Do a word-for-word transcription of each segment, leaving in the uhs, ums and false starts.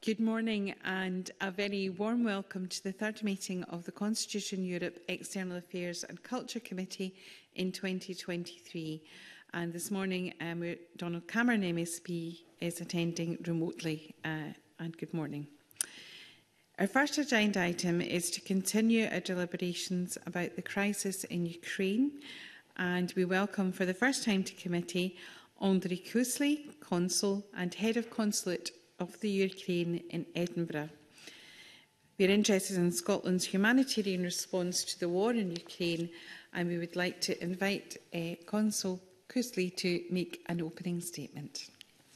Good morning and a very warm welcome to the third meeting of the Constitution Europe External Affairs and Culture Committee in twenty twenty-three. And this morning, um, Donald Cameron M S P is attending remotely. Uh, and good morning. Our first agenda item is to continue our deliberations about the crisis in Ukraine. And we welcome for the first time to committee Andrei Kusli, Consul and Head of Consulate of the Ukraine in Edinburgh. We are interested in Scotland's humanitarian response to the war in Ukraine, and we would like to invite uh, Consul Kusli to make an opening statement.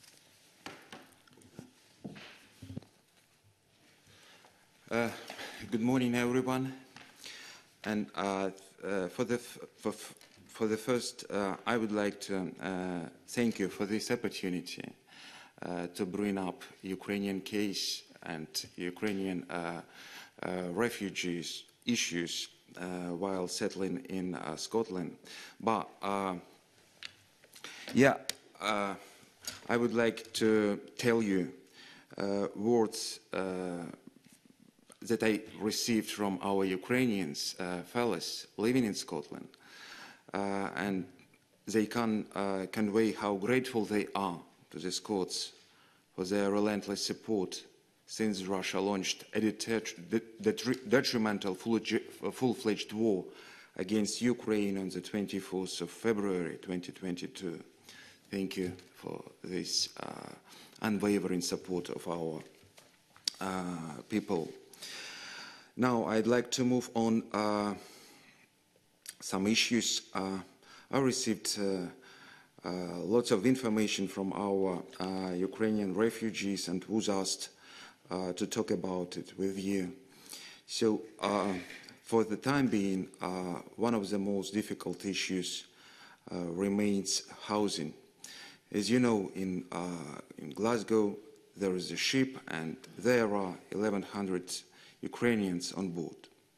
Uh, good morning, everyone. And uh, uh, for the f for, for the first, uh, I would like to uh, thank you for this opportunity uh, to bring up Ukrainian case and Ukrainian uh, uh, refugees issues uh, while settling in uh, Scotland. But uh, yeah, uh, I would like to tell you uh, words uh, that I received from our Ukrainians uh, fellows living in Scotland, uh, and they can uh, convey how grateful they are to the Scots for their relentless support since Russia launched a detrimental full-fledged war against Ukraine on the twenty-fourth of February twenty twenty-two. Thank you for this uh, unwavering support of our uh, people. Now, I'd like to move on uh, some issues. Uh, I received uh, uh, lots of information from our uh, Ukrainian refugees and was asked uh, to talk about it with you. So, uh, for the time being, uh, one of the most difficult issues uh, remains housing. As you know, in, uh, in Glasgow, there is a ship and there are eleven hundred Ukrainians on board.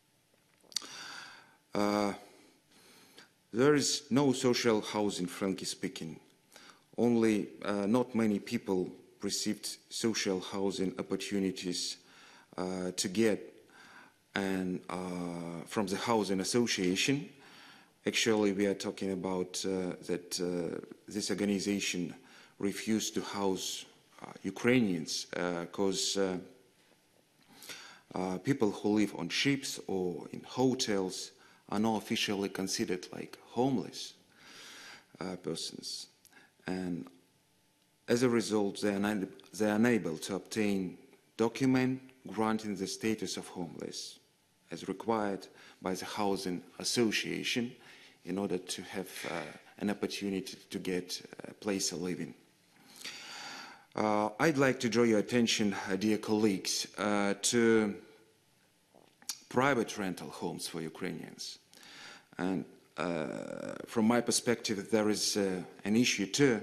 Uh, there is no social housing, frankly speaking. Only uh, not many people received social housing opportunities uh, to get and uh, from the housing association. Actually, we are talking about uh, that uh, this organization refused to house uh, Ukrainians because uh, Uh, people who live on ships or in hotels are not officially considered like homeless uh, persons. And as a result, they are, they are unable to obtain document granting the status of homeless as required by the Housing Association in order to have uh, an opportunity to get a place of living. Uh, I'd like to draw your attention, uh, dear colleagues, uh, to private rental homes for Ukrainians. And uh, from my perspective, there is uh, an issue too,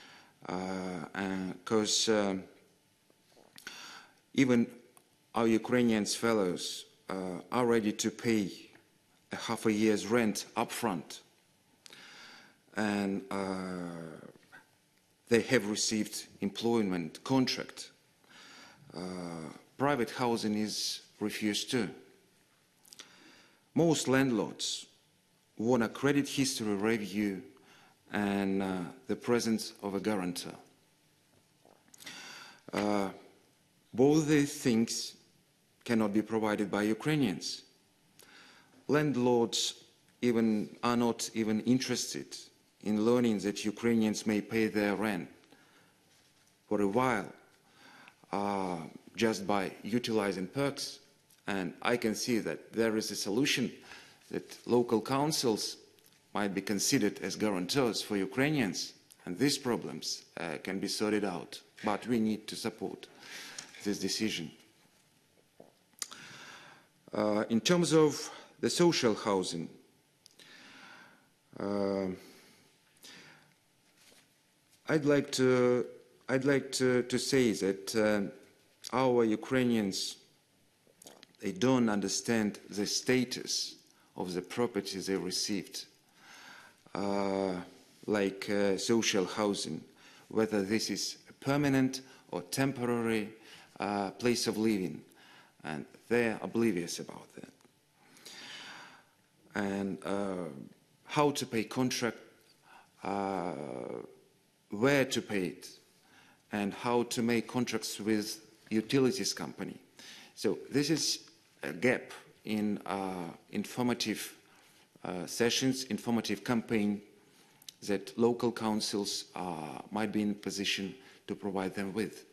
because uh, uh, even our Ukrainian fellows uh, are ready to pay a half a year's rent upfront. And uh, they have received employment contract. Uh, private housing is refused too. Most landlords want a credit history review and uh, the presence of a guarantor. Uh, both these things cannot be provided by Ukrainians. Landlords even are not even interested in learning that Ukrainians may pay their rent for a while uh, just by utilizing perks. And I can see that there is a solution that local councils might be considered as guarantors for Ukrainians, and these problems uh, can be sorted out. But we need to support this decision. Uh, in terms of the social housing, uh, I'd like to I'd like to, to say that uh, our Ukrainians, they don't understand the status of the property they received, uh, like uh, social housing, whether this is permanent or temporary, uh, place of living, and they're oblivious about that. And uh, how to pay contract, uh, where to pay it, and how to make contracts with utilities company. So this is a gap in uh, informative uh, sessions, informative campaign that local councils uh, might be in position to provide them with.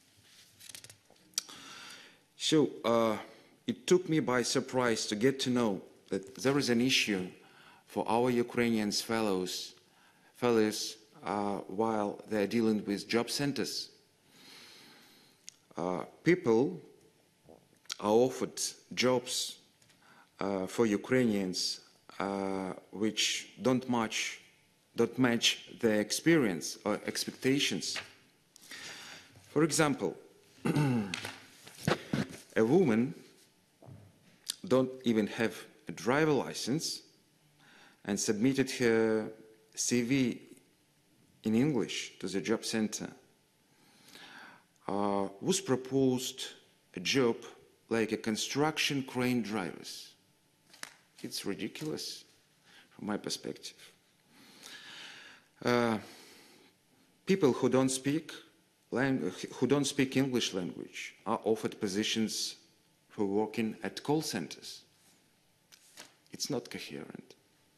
So uh, it took me by surprise to get to know that there is an issue for our Ukrainian fellows, fellows uh, while they're dealing with job centers. Uh, people are offered jobs uh, for Ukrainians uh, which don't match, don't match their experience or expectations. For example, a woman don't even have a driver license and submitted her C V in English to the job center, uh, was proposed a job like a construction crane drivers. It's ridiculous from my perspective. Uh, people who don't speak language, who don't speak English language are offered positions for working at call centers. It's not coherent.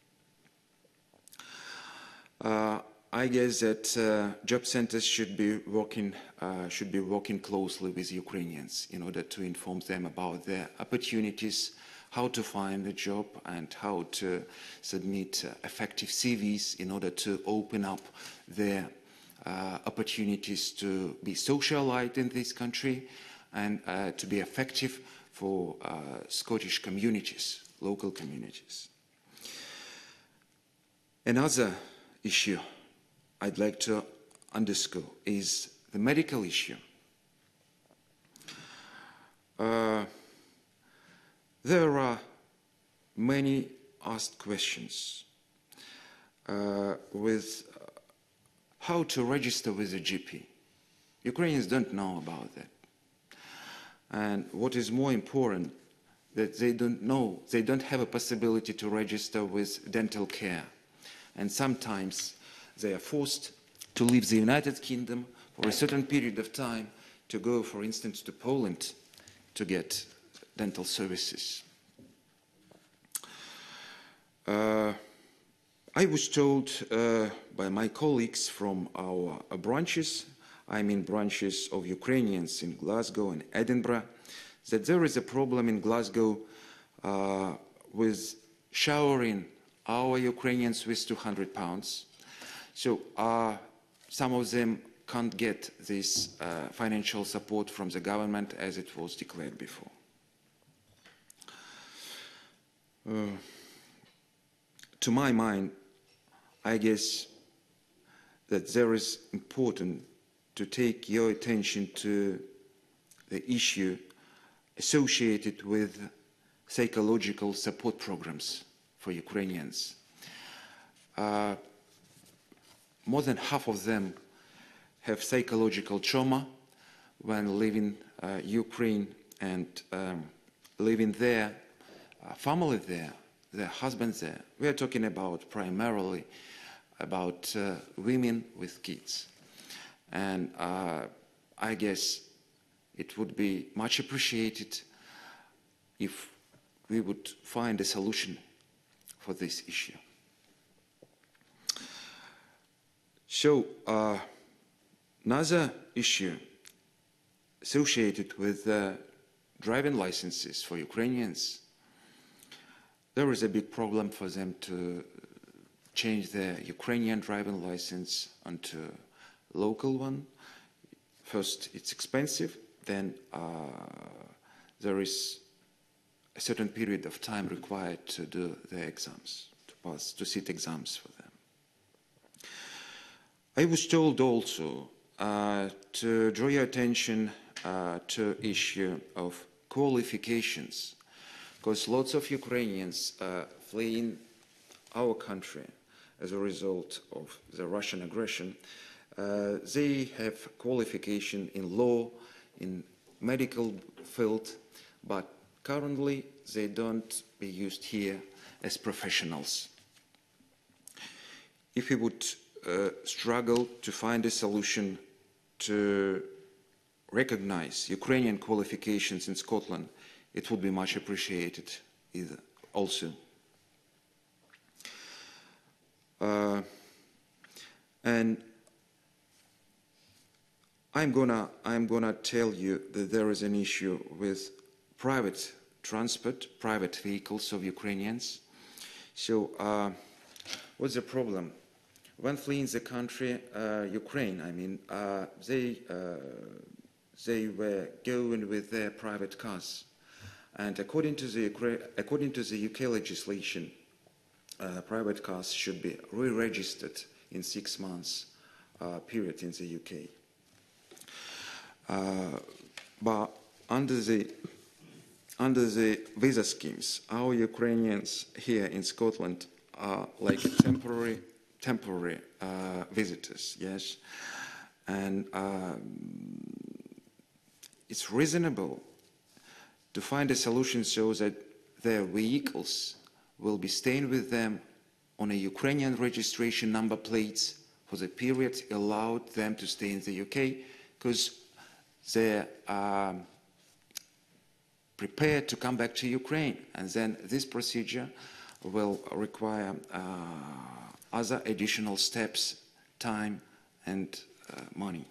Uh, I guess that uh, job centers should be working uh, should be working closely with Ukrainians in order to inform them about their opportunities, how to find a job, and how to submit uh, effective C Vs in order to open up their uh, opportunities to be socialized in this country and uh, to be effective for uh, Scottish communities, local communities. Another issue I'd like to underscore is the medical issue. Uh, there are many asked questions uh, with uh, how to register with a G P. Ukrainians don't know about that. And what is more important, that they don't know, they don't have a possibility to register with dental care. And sometimes they are forced to leave the United Kingdom for a certain period of time to go, for instance, to Poland to get dental services. Uh, I was told uh, by my colleagues from our uh, branches, I mean branches of Ukrainians in Glasgow and Edinburgh, that there is a problem in Glasgow uh, with showering our Ukrainians with two hundred pounds. So uh, some of them can't get this uh, financial support from the government as it was declared before. Uh, to my mind, I guess that there is important to take your attention to the issue associated with psychological support programs for Ukrainians. Uh, more than half of them have psychological trauma when leaving uh, Ukraine and um, living there, uh, family there, their husbands there. We are talking about primarily about uh, women with kids. And uh, I guess it would be much appreciated if we would find a solution for this issue. So, uh, another issue associated with uh, driving licenses for Ukrainians, there is a big problem for them to change their Ukrainian driving license onto a local one. First, it's expensive, then uh, there is a certain period of time required to do the exams, to pass, to sit exams for them. I was told also uh, to draw your attention uh, to the issue of qualifications, because lots of Ukrainians uh, fleeing our country as a result of the Russian aggression, uh, they have qualification in law, in medical field, but currently they don't be used here as professionals. If we would uh, struggle to find a solution to recognize Ukrainian qualifications in Scotland, it would be much appreciated either also. Uh, and I'm gonna, I'm gonna tell you that there is an issue with private transport, private vehicles of Ukrainians. So uh, what's the problem? When fleeing the country, uh, Ukraine, I mean, uh, they, uh, they were going with their private cars. And according to the, according to the U K legislation, uh, private cars should be re-registered in six months uh, period in the U K. Uh, but under the, under the visa schemes, our Ukrainians here in Scotland are like temporary temporary uh, visitors, yes, and um, it's reasonable to find a solution so that their vehicles will be staying with them on a Ukrainian registration number plates for the period allowed them to stay in the U K, because they're um, prepared to come back to Ukraine, and then this procedure will require uh, other additional steps, time and uh, money.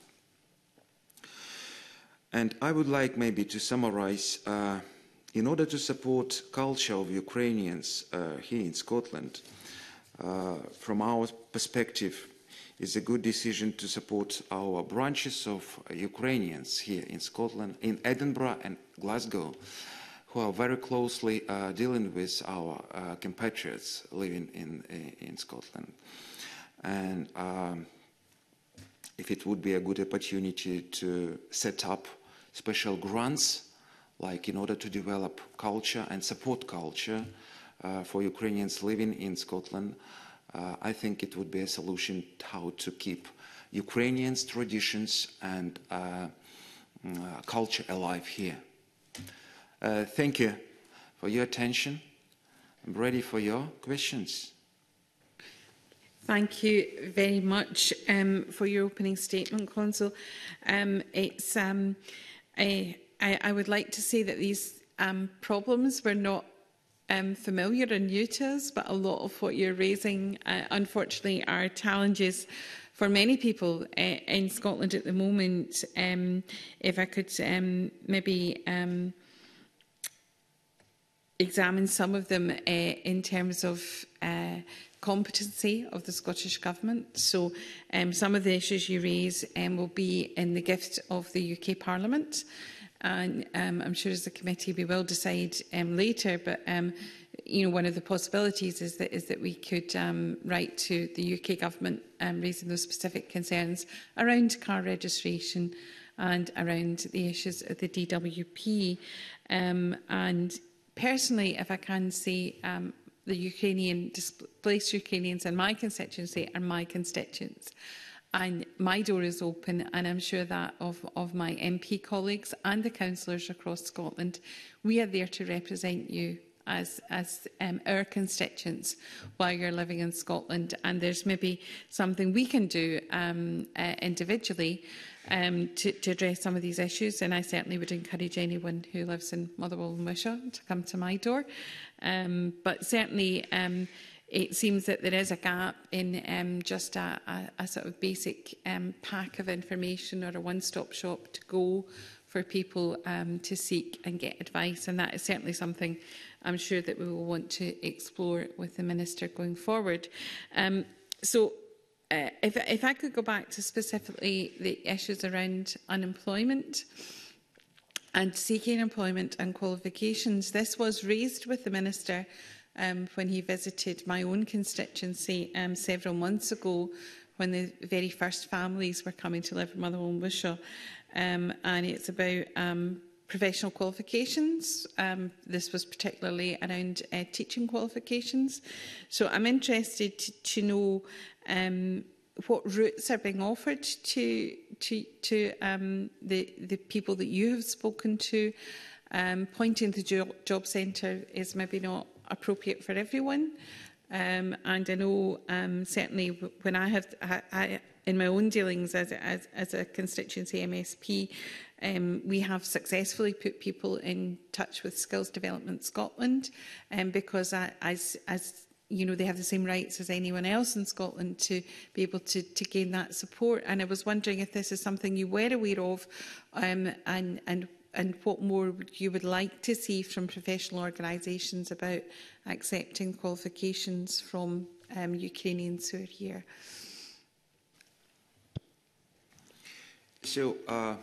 And I would like maybe to summarize, uh, in order to support culture of Ukrainians uh, here in Scotland, uh, from our perspective, it's a good decision to support our branches of Ukrainians here in Scotland, in Edinburgh and Glasgow, who are very closely uh, dealing with our uh, compatriots living in, in Scotland. And um, if it would be a good opportunity to set up special grants, like in order to develop culture and support culture uh, for Ukrainians living in Scotland, uh, I think it would be a solution how to keep Ukrainians' traditions and uh, uh, culture alive here. Uh, thank you for your attention. I'm ready for your questions. Thank you very much um, for your opening statement, Consul. Um, it's, um, I, I, I would like to say that these um, problems were not um, familiar and new to us, but a lot of what you're raising, uh, unfortunately, are challenges for many people uh, in Scotland at the moment. Um, if I could um, maybe um, examine some of them uh, in terms of uh, competency of the Scottish Government. So um, some of the issues you raise um, will be in the gift of the U K Parliament. And um, I'm sure as a committee we will decide um, later, but um, you know, one of the possibilities is that, is that we could um, write to the U K Government um, raising those specific concerns around car registration and around the issues of the D W P. Um, and personally, if I can say, um, the Ukrainian displaced Ukrainians in my constituency are my constituents. And my door is open, and I'm sure that of, of my M P colleagues and the councillors across Scotland. We are there to represent you as, as um, our constituents while you're living in Scotland. And there's maybe something we can do um, uh, individually um, to, to address some of these issues. And I certainly would encourage anyone who lives in Motherwell and Wishaw to come to my door. Um, but certainly, um, it seems that there is a gap in um, just a, a, a sort of basic um, pack of information or a one-stop shop to go for people um, to seek and get advice. And that is certainly something I'm sure that we will want to explore with the Minister going forward. Um, so uh, if, if I could go back to specifically the issues around unemployment and seeking employment and qualifications, this was raised with the Minister Um, when he visited my own constituency um, several months ago, when the very first families were coming to live in Motherwell and Wishaw. Um, and it's about um, professional qualifications. Um, this was particularly around uh, teaching qualifications. So I'm interested to, to know um, what routes are being offered to, to, to um, the, the people that you have spoken to. Um, pointing to the job, job centre is maybe not appropriate for everyone. Um, and I know um, certainly when I have, I, I, in my own dealings as, as, as a constituency M S P, um, we have successfully put people in touch with Skills Development Scotland, um, because I, as, as you know, they have the same rights as anyone else in Scotland to be able to, to gain that support. And I was wondering if this is something you were aware of, um, and, and and what more you would like to see from professional organisations about accepting qualifications from um, Ukrainians who are here. So, uh,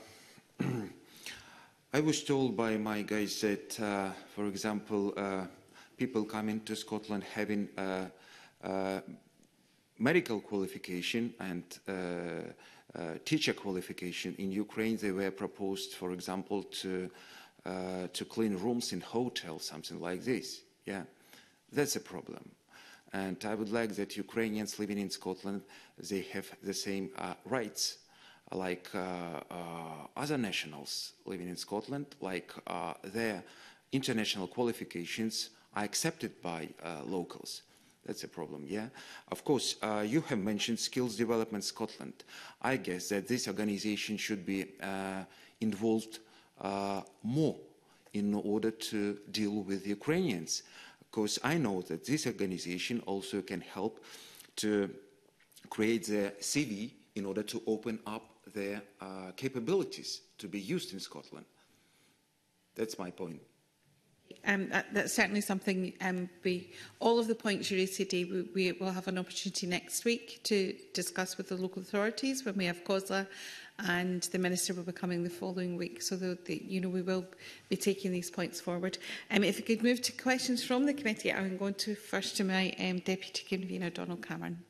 I was told by my guys that, uh, for example, uh, people coming to Scotland having uh, uh, medical qualification and uh, Uh, teacher qualification in Ukraine, they were proposed, for example, to uh, to clean rooms in hotels, something like this. Yeah, that's a problem. And I would like that Ukrainians living in Scotland, they have the same uh, rights like uh, uh, other nationals living in Scotland, like uh, their international qualifications are accepted by uh, locals. That's a problem, yeah. Of course, uh, you have mentioned Skills Development Scotland. I guess that this organization should be uh, involved uh, more in order to deal with Ukrainians, because I know that this organization also can help to create the C V in order to open up their uh, capabilities to be used in Scotland. That's my point. Um, that, that's certainly something, um, we, all of the points you raised today, we, we will have an opportunity next week to discuss with the local authorities when we have COSLA, and the Minister will be coming the following week. So, the, the, you know, we will be taking these points forward. Um, if we could move to questions from the committee, I'm going to first to my um, Deputy Convener, Donald Cameron.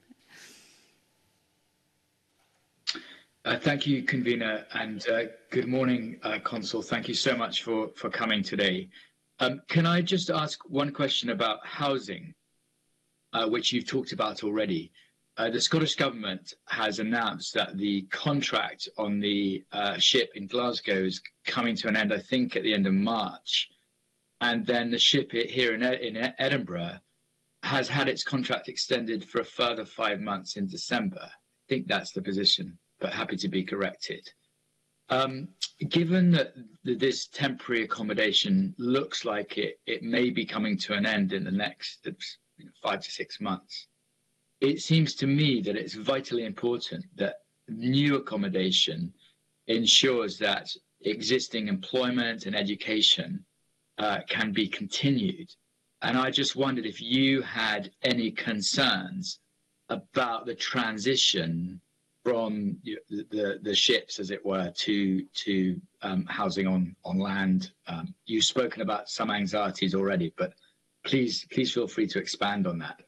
Uh, thank you, Convener, and uh, good morning, uh, Consul. Thank you so much for, for coming today. Um, can I just ask one question about housing, uh, which you've talked about already? Uh, the Scottish Government has announced that the contract on the uh, ship in Glasgow is coming to an end, I think, at the end of March. And then the ship here in, in Edinburgh has had its contract extended for a further five months in December. I think that's the position, but happy to be corrected. Um, given that this temporary accommodation looks like it, it may be coming to an end in the next you know, five to six months, it seems to me that it's vitally important that new accommodation ensures that existing employment and education uh, can be continued. And I just wondered if you had any concerns about the transition from the, the, the ships, as it were, to to um, housing on on land. Um, you've spoken about some anxieties already, but please please feel free to expand on that.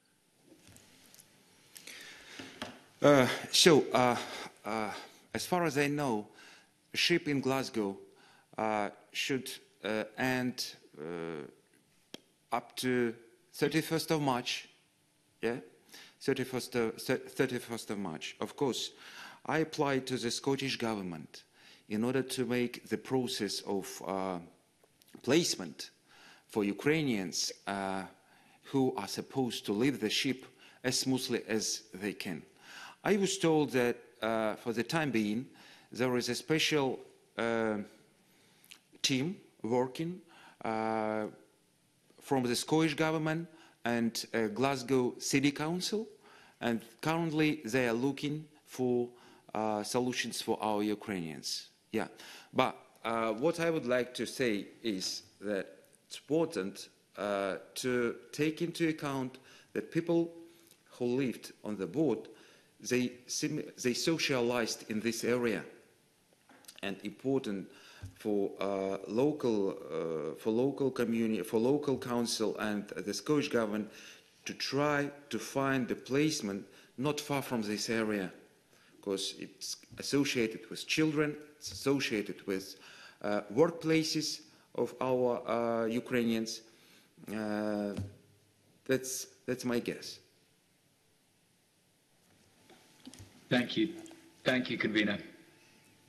Uh, so, uh, uh, as far as I know, a ship in Glasgow uh, should uh, end uh, up to thirty-first of March. Yeah. thirty-first of March. Of course, I applied to the Scottish Government in order to make the process of uh, placement for Ukrainians uh, who are supposed to leave the ship as smoothly as they can. I was told that uh, for the time being, there is a special uh, team working uh, from the Scottish Government and uh, Glasgow City Council, and currently they are looking for uh, solutions for our Ukrainians. Yeah, but uh, what I would like to say is that it's important uh, to take into account that people who lived on the boat, they, they socialized in this area, and important for uh, local, uh, for local community, for local council and the Scottish Government to try to find a placement not far from this area, because it's associated with children, it's associated with uh, workplaces of our uh, Ukrainians. Uh, that's, that's my guess. Thank you. Thank you, Convener.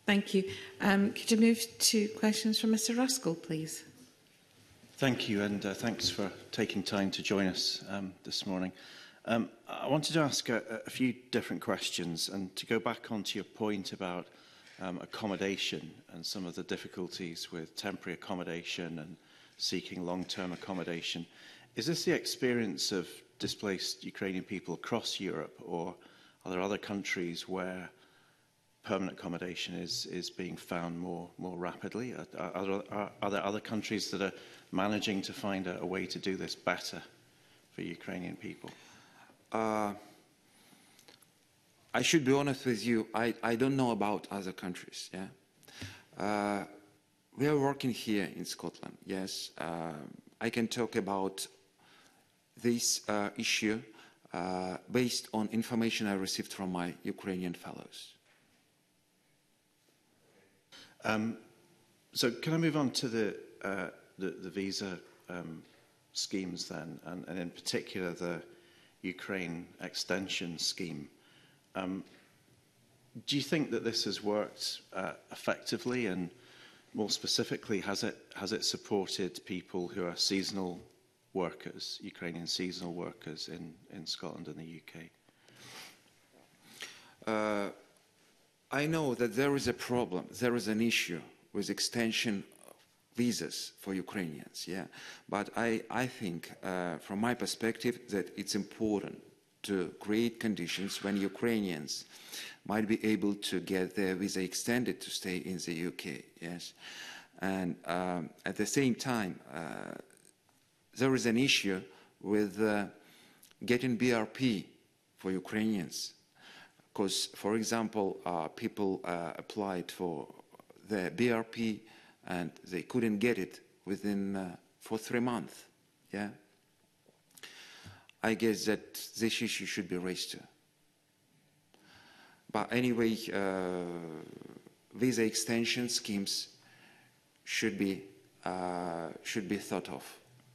Thank you. Um, could you move to questions from Mr Ruskell, please? Thank you, and uh, thanks for taking time to join us um, this morning. Um, I wanted to ask a, a few different questions, and to go back onto your point about um, accommodation and some of the difficulties with temporary accommodation and seeking long-term accommodation. Is this the experience of displaced Ukrainian people across Europe, or are there other countries where permanent accommodation is, is being found more, more rapidly? Are, are, are, are there other countries that are managing to find a, a way to do this better for Ukrainian people? Uh, I should be honest with you, I, I don't know about other countries. Yeah, uh, we are working here in Scotland, yes. Uh, I can talk about this uh, issue uh, based on information I received from my Ukrainian fellows. Um, so can I move on to the, uh, the, the visa um, schemes then, and, and in particular the Ukraine extension scheme? Um, do you think that this has worked uh, effectively, and more specifically, has it, has it supported people who are seasonal workers, Ukrainian seasonal workers in, in Scotland and the U K? Uh, I know that there is a problem, there is an issue with extension of visas for Ukrainians, yeah. But I, I think, uh, from my perspective, that it's important to create conditions when Ukrainians might be able to get their visa extended to stay in the U K, yes. And um, at the same time, uh, there is an issue with uh, getting B R P for Ukrainians. Because, for example, uh, people uh, applied for the B R P and they couldn't get it within uh, for three months. Yeah, I guess that this issue should be raised too. But anyway, uh, visa extension schemes should be uh, should be thought of.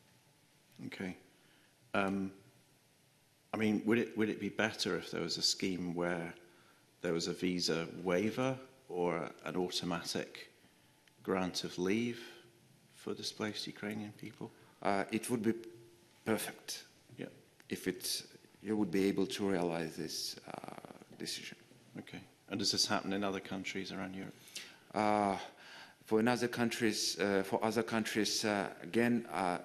Okay. Um, I mean, would it, would it be better if there was a scheme where there was a visa waiver or an automatic grant of leave for displaced Ukrainian people? Uh, it would be perfect, yeah, if it, you would be able to realize this uh, decision. Okay. And does this happen in other countries around Europe? Uh, for in other countries, uh, for other countries, uh, again, uh,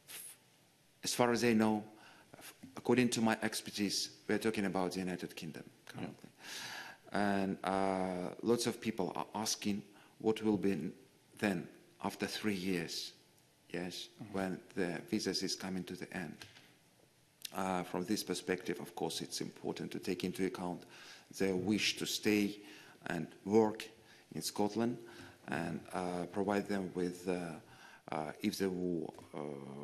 as far as I know, according to my expertise, we're talking about the United Kingdom currently. Yeah. And uh, lots of people are asking what will be then after three years, yes, mm-hmm. when the visas is coming to the end. Uh, from this perspective, of course, it's important to take into account their wish to stay and work in Scotland, and uh, provide them with, uh, uh, if the war uh,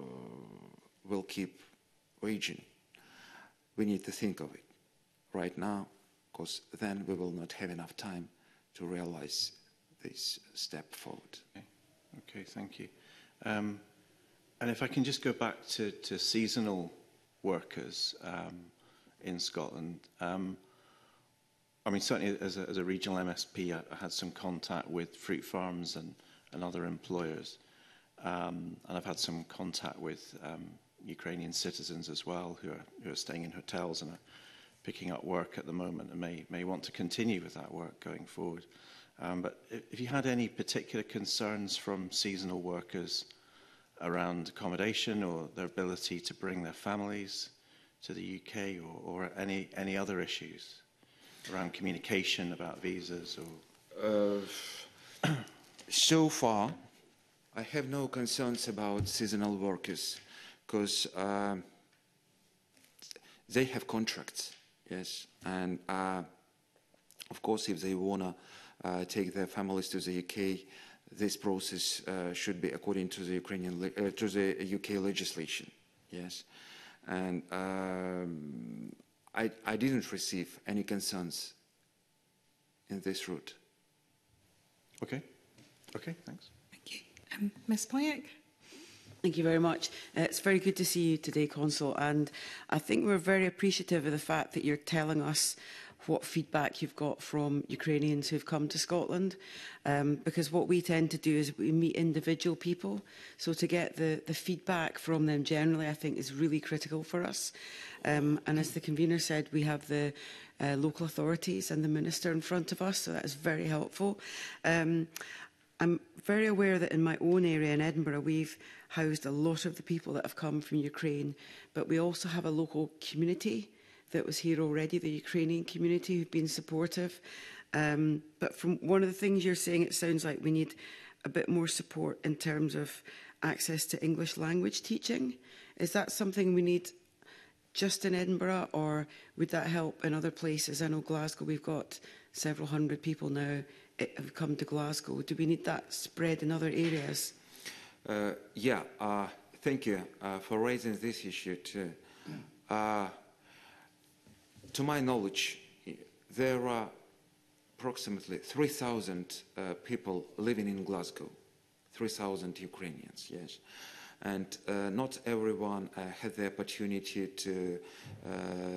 will keep raging. We need to think of it right now, because then we will not have enough time to realize this step forward. Okay, okay, thank you. Um, and if I can just go back to, to seasonal workers um, in Scotland. Um, I mean, certainly as a, as a regional M S P, I, I had some contact with fruit farms and, and other employers. Um, and I've had some contact with um, Ukrainian citizens as well who are, who are staying in hotels and are picking up work at the moment and may, may want to continue with that work going forward. Um, but if, if you had any particular concerns from seasonal workers around accommodation or their ability to bring their families to the U K, or, or any, any other issues around communication about visas? Or uh, so far, I have no concerns about seasonal workers, because uh, they have contracts, yes, and uh, of course, if they want to uh, take their families to the U K, this process uh, should be according to the Ukrainian uh, to the U K legislation, yes, and um, I, I didn't receive any concerns in this route. Okay, okay, thanks. Thank you, um, Miz Poyak. Thank you very much. Uh, it's very good to see you today, Consul, and I think we're very appreciative of the fact that you're telling us what feedback you've got from Ukrainians who've come to Scotland, um, because what we tend to do is we meet individual people. So to get the, the feedback from them generally, I think, is really critical for us. Um, and as the convener said, we have the uh, local authorities and the minister in front of us, so that is very helpful. Um, I'm very aware that in my own area in Edinburgh, we've housed a lot of the people that have come from Ukraine, but we also have a local community that was here already, the Ukrainian community who've been supportive. Um, but from one of the things you're saying, it sounds like we need a bit more support in terms of access to English language teaching. Is that something we need just in Edinburgh, or would that help in other places? I know Glasgow, we've got several hundred people now have come to Glasgow. Do we need that spread in other areas? Uh, yeah, uh, thank you uh, for raising this issue too. Uh, to my knowledge, there are approximately three thousand uh, people living in Glasgow, three thousand Ukrainians, yes. And uh, not everyone uh, had the opportunity to, uh,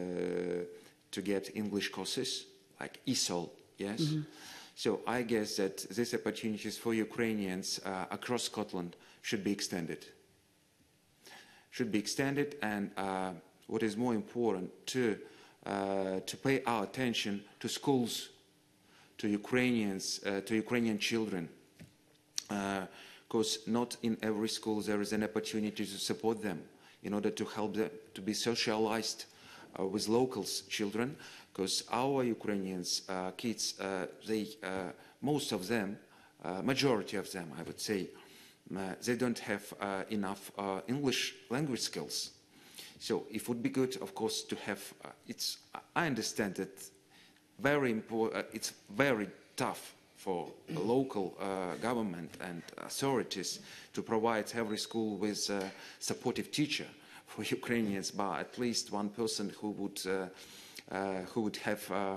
to get English courses, like E S O L, yes. Mm-hmm. So I guess that these opportunities for Ukrainians uh, across Scotland should be extended. Should be extended, and uh, what is more important, to, uh, to pay our attention to schools, to Ukrainians, uh, to Ukrainian children. Because uh, not in every school there is an opportunity to support them in order to help them to be socialized uh, with locals children. Because our Ukrainians uh, kids, uh, they, uh, most of them, uh, majority of them, I would say, uh, they don't have uh, enough uh, English language skills. So it would be good, of course, to have. Uh, it's. I understand that very important. Uh, it's very tough for the local uh, government and authorities to provide every school with a supportive teacher for Ukrainians, but at least one person who would. Uh, Uh, who would have uh,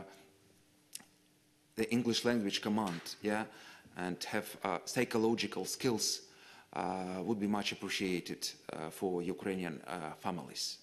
the English language command, yeah, and have uh, psychological skills uh, would be much appreciated uh, for Ukrainian uh, families.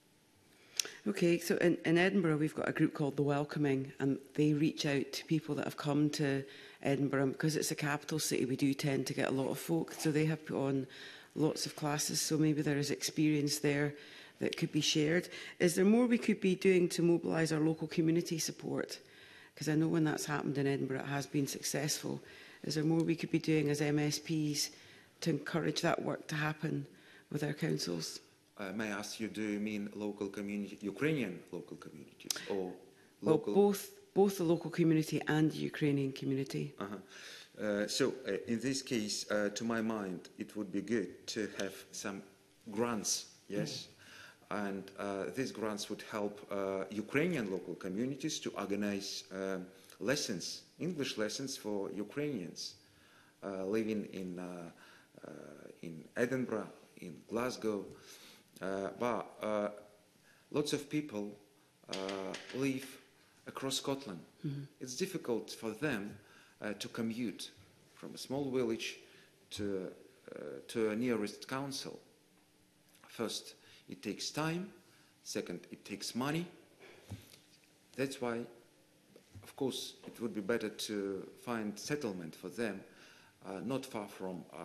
Okay, so in, in Edinburgh we've got a group called The Welcoming, and they reach out to people that have come to Edinburgh. Because it's a capital city, we do tend to get a lot of folk, so they have put on lots of classes, so maybe there is experience there that could be shared. Is there more we could be doing to mobilise our local community support? Because I know when that's happened in Edinburgh, it has been successful. Is there more we could be doing as M S Ps to encourage that work to happen with our councils? Uh, may I ask you, do you mean local community, Ukrainian local communities, or local? Well, both, both the local community and the Ukrainian community. Uh-huh. Uh, so, uh, in this case, uh, to my mind, it would be good to have some grants, yes? Mm. And uh, these grants would help uh, Ukrainian local communities to organize uh, lessons, English lessons for Ukrainians uh, living in, uh, uh, in Edinburgh, in Glasgow. Uh, but uh, lots of people uh, live across Scotland. Mm-hmm. It's difficult for them uh, to commute from a small village to, uh, to a nearest council. First, it takes time. Second, it takes money. That's why, of course, it would be better to find settlement for them, uh, not far from, uh,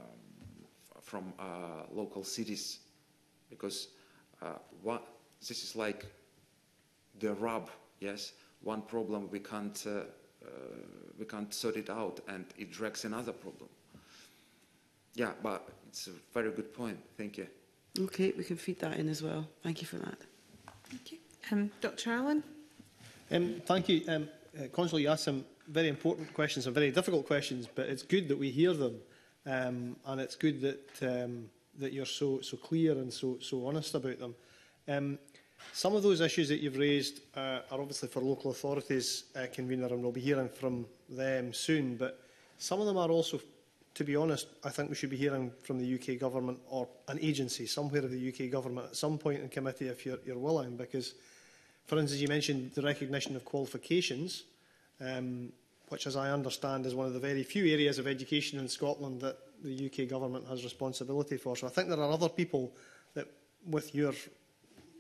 from uh, local cities, because uh, what, this is like the rub, yes? One problem we can't, uh, uh, we can't sort it out, and it drags another problem. Yeah, but it's a very good point. Thank you. Okay, we can feed that in as well. Thank you for that. Thank you. Um, Doctor Allen. Um, thank you. Um, uh, Constable, you asked some very important questions, some very difficult questions, but it's good that we hear them, um, and it's good that um, that you're so so clear and so so honest about them. Um, some of those issues that you've raised uh, are obviously for local authorities, uh, convener, and we'll be hearing from them soon. But some of them are also, to be honest, I think we should be hearing from the U K government or an agency somewhere of the U K government at some point in committee if you're, you're willing. Because, for instance, you mentioned the recognition of qualifications, um, which, as I understand, is one of the very few areas of education in Scotland that the U K government has responsibility for. So I think there are other people that, with your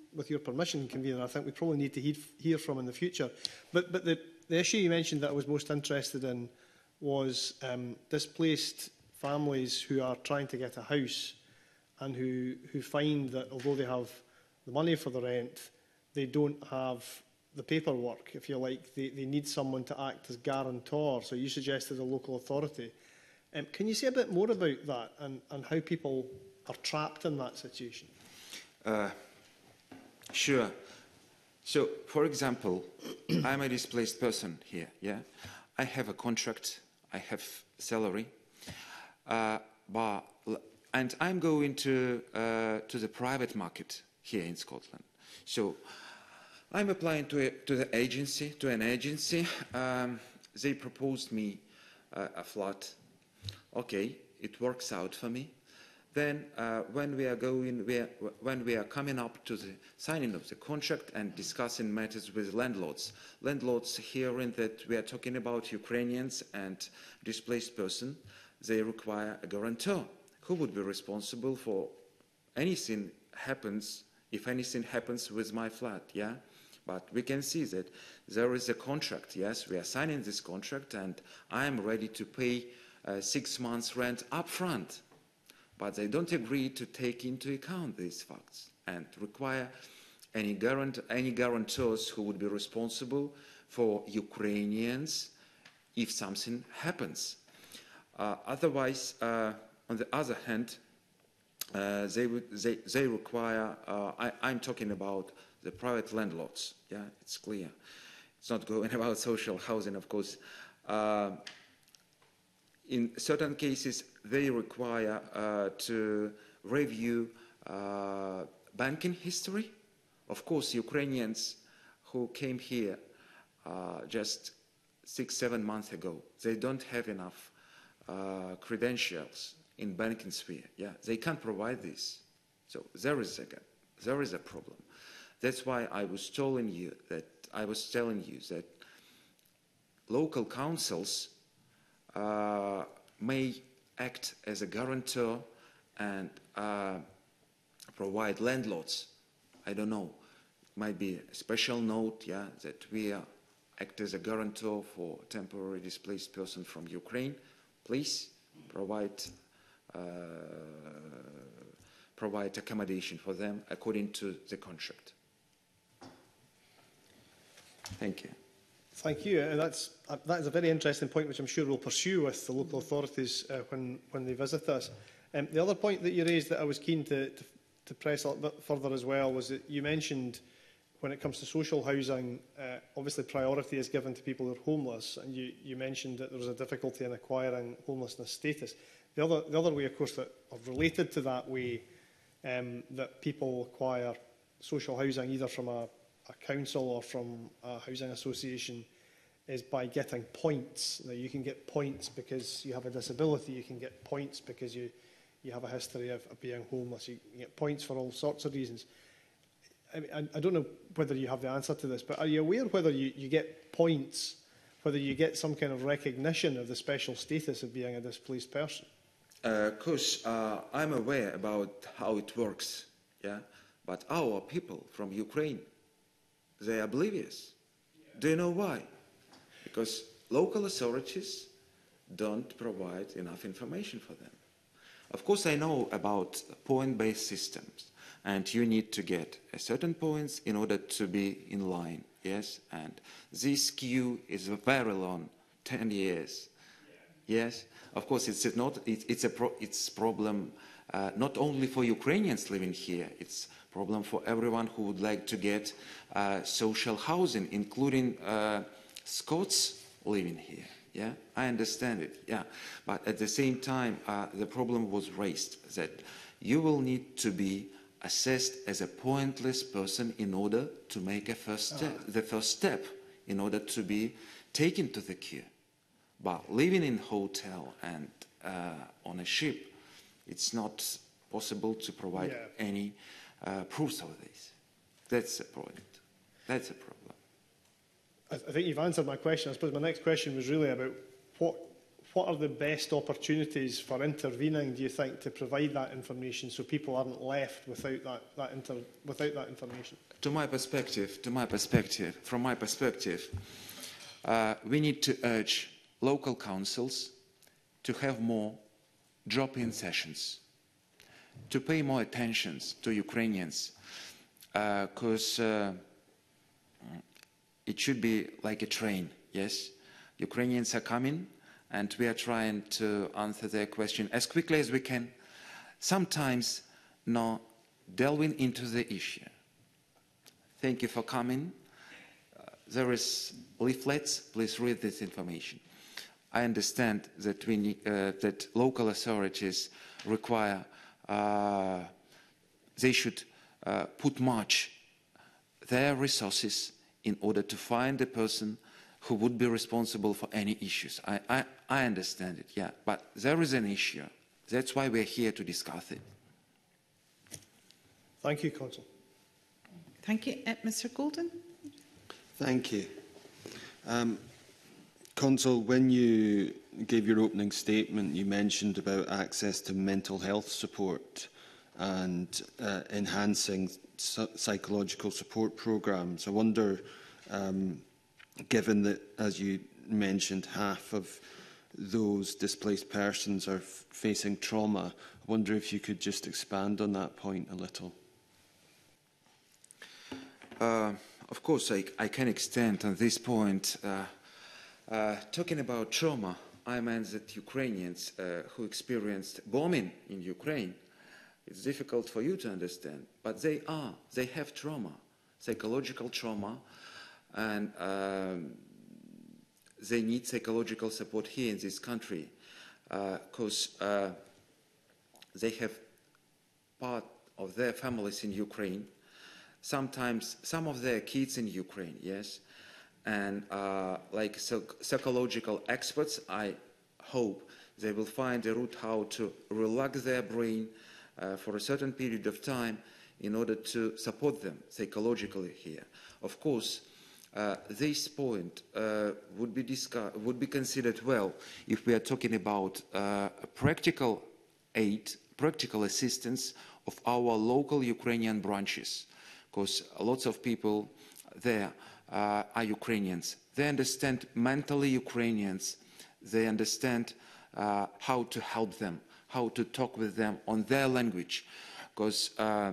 with your permission, Convener, I think we probably need to hear, hear from in the future. But, but the, the issue you mentioned that I was most interested in was um, displaced families who are trying to get a house and who, who find that although they have the money for the rent, they don't have the paperwork, if you like. They, they need someone to act as guarantor. So you suggested a local authority. Um, can you say a bit more about that and, and how people are trapped in that situation? Uh, sure. So, for example, I'm a displaced person here, yeah? I have a contract, I have salary, uh, but, and I'm going to, uh, to the private market here in Scotland. So, I'm applying to, a, to the agency, to an agency. Um, they proposed me uh, a flat. Okay, it works out for me. Then, uh, when we are going, we are, when we are coming up to the signing of the contract and discussing matters with landlords, landlords hearing that we are talking about Ukrainians and displaced person, they require a guarantor who would be responsible for anything happens, if anything happens with my flat, yeah? But we can see that there is a contract, yes, we are signing this contract and I am ready to pay uh, six months rent up front. But they don't agree to take into account these facts and require any, guarant any guarantors who would be responsible for Ukrainians if something happens. Uh, otherwise, uh, on the other hand, uh, they, would, they, they require, uh, I, I'm talking about the private landlords, yeah, it's clear. It's not going about social housing, of course. Uh, in certain cases, they require uh, to review uh, banking history. Of course, Ukrainians who came here uh, just six, seven months ago, they don't have enough uh, credentials in banking sphere. Yeah, they can't provide this. So there is a gap. There is a problem. That's why I was telling you that I was telling you that local councils uh, may act as a guarantor and uh, provide landlords. I don't know. It might be a special note, yeah, that we are, act as a guarantor for temporary displaced person from Ukraine. Please provide uh, provide accommodation for them according to the contract. Thank you. Thank you. Uh, that's, uh, that is a very interesting point, which I'm sure we'll pursue with the local authorities uh, when, when they visit us. Um, the other point that you raised that I was keen to, to, to press a little bit further as well was that you mentioned when it comes to social housing, uh, obviously priority is given to people who are homeless, and you, you mentioned that there was a difficulty in acquiring homelessness status. The other, the other way, of course, that are related to that way, um, that people acquire social housing either from a a council or from a housing association is by getting points. Now, you can get points because you have a disability, you can get points because you, you have a history of, of being homeless, you can get points for all sorts of reasons. I, mean, I, I don't know whether you have the answer to this, but are you aware whether you, you get points, whether you get some kind of recognition of the special status of being a displaced person? Uh, Kush, uh, I'm aware about how it works, yeah? But our people from Ukraine, they are oblivious. Yeah. Do you know why? Because local authorities don't provide enough information for them. Of course, I know about point-based systems, and you need to get a certain points in order to be in line, yes? And this queue is very long, ten years, yeah. Yes? Of course, it's not, it, it's a pro, it's problem uh, not only for Ukrainians living here, it's problem for everyone who would like to get uh, social housing, including uh, Scots living here. Yeah, I understand it. Yeah, but at the same time, uh, the problem was raised that you will need to be assessed as a pointless person in order to make a first step, oh. the first step, in order to be taken to the queue. But living in a hotel and uh, on a ship, it's not possible to provide yeah. any Uh, proofs of this. That's the point. That's a problem. I, I think you've answered my question. I suppose my next question was really about what what are the best opportunities for intervening, do you think, to provide that information so people aren't left without that, that, inter, without that information? To my perspective, to my perspective, from my perspective, uh, we need to urge local councils to have more drop-in sessions, to pay more attention to Ukrainians, because uh, uh, it should be like a train, yes? Ukrainians are coming, and we are trying to answer their question as quickly as we can, sometimes not delving into the issue. Thank you for coming. Uh, there is leaflets, please read this information. I understand that, we need, uh, that local authorities require, uh, they should uh, put much their resources in order to find a person who would be responsible for any issues. I, I, I understand it, yeah, but there is an issue. That's why we're here to discuss it. Thank you, Consul. Thank you. Uh, Mr Golden. Thank you. Um, Consul, when you gave your opening statement, you mentioned about access to mental health support and uh, enhancing psychological support programmes. I wonder, um, given that, as you mentioned, half of those displaced persons are f facing trauma, I wonder if you could just expand on that point a little. Uh, of course, I, I can extend on this point. Uh, uh, talking about trauma, I meant that Ukrainians uh, who experienced bombing in Ukraine, it's difficult for you to understand, but they are, they have trauma, psychological trauma, and um, they need psychological support here in this country because uh, uh, they have part of their families in Ukraine, sometimes some of their kids in Ukraine, yes, and uh, like psych psychological experts, I hope they will find a route how to relax their brain uh, for a certain period of time in order to support them psychologically here. Of course, uh, this point uh, would be discussed, would be considered well if we are talking about uh, practical aid, practical assistance of our local Ukrainian branches, because lots of people there uh, are Ukrainians. They understand mentally Ukrainians. They understand uh, how to help them, how to talk with them on their language, because uh,